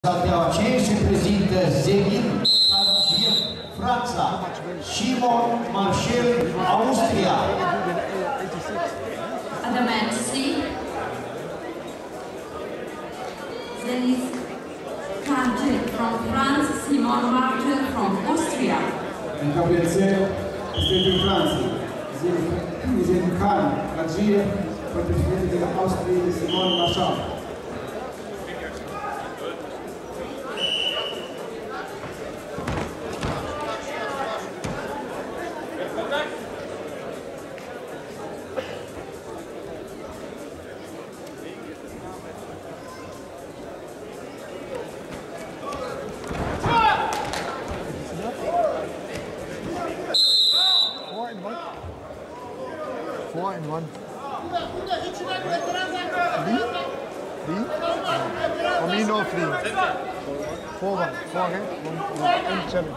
Salteaua 5 se prezintă Zeghin Kazim, Franța, Simon Marcel, Austria. At the men's C, Zenith Kazim from France, Simon Marcel from Austria. În cabinețe este din Franța, Zenith Kazim, participant de la Austria, Simon Marcel. Four and one. Three? For me, no three. 4-1. 4 again? 1 and challenge.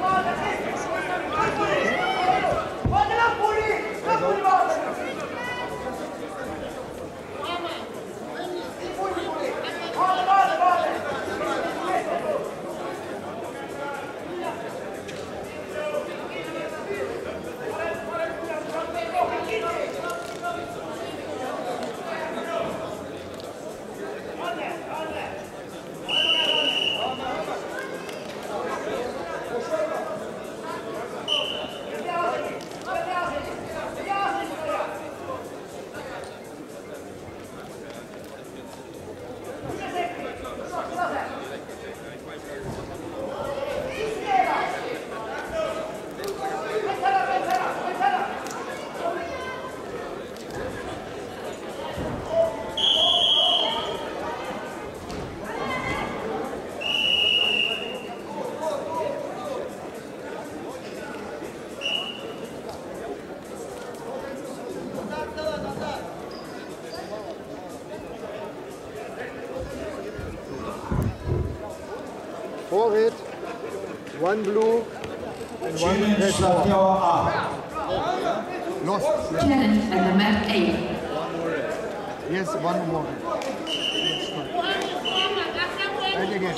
Four red, one blue, and one red. Lost. Challenge at the map A. Yes, one more. And again.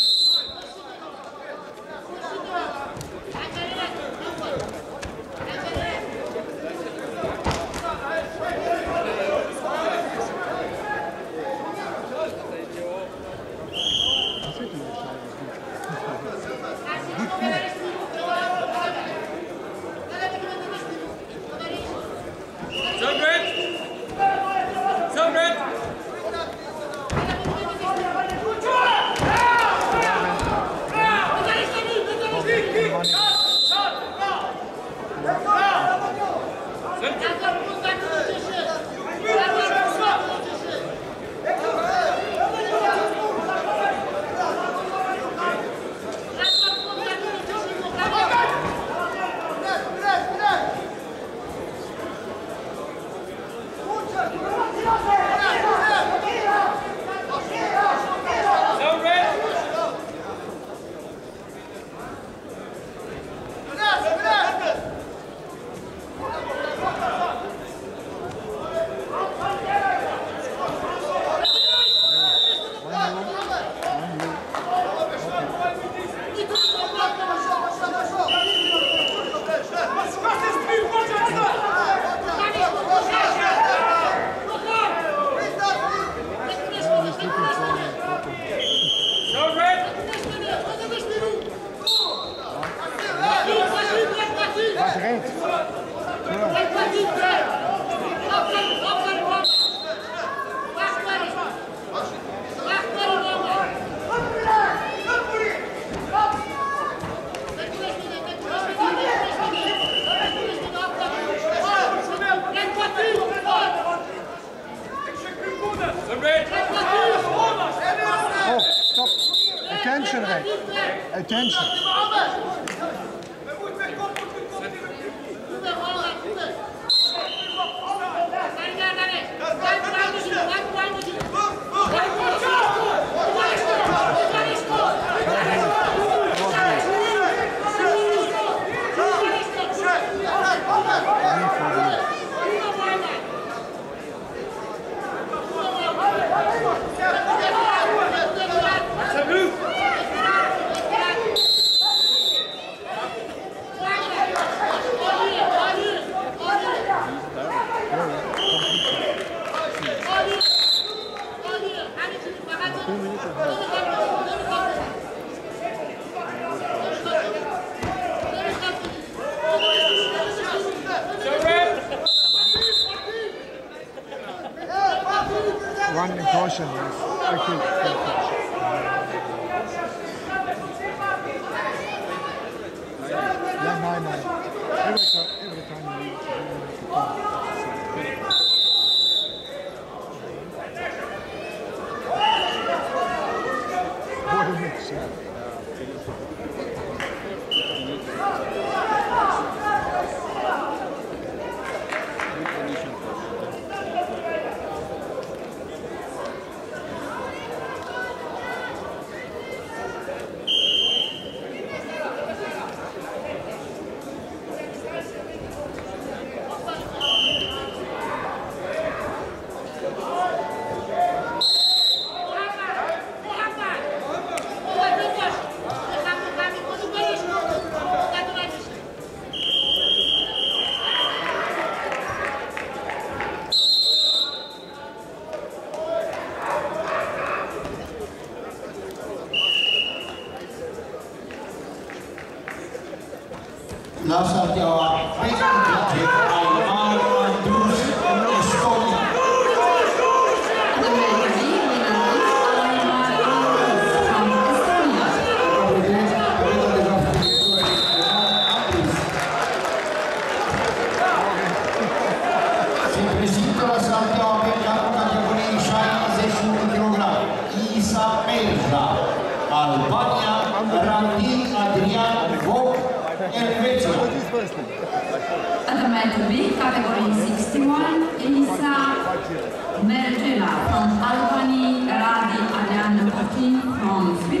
Oh, stop. Attention, Red. Attention. Move! competition is actually yeah, 9-9. Every time you what a mix, yeah. La Salteaua, prezentate ai Andrus Estonia. The men B winners from Estonia. Se prezintă la Salteaua pe capul categoriei 61 kg. Isa Merja, Albania, Randi Adrian Voc, Elveția. At the men B category 61, Elisa Mergela from Albany, Radi Adrian Putin from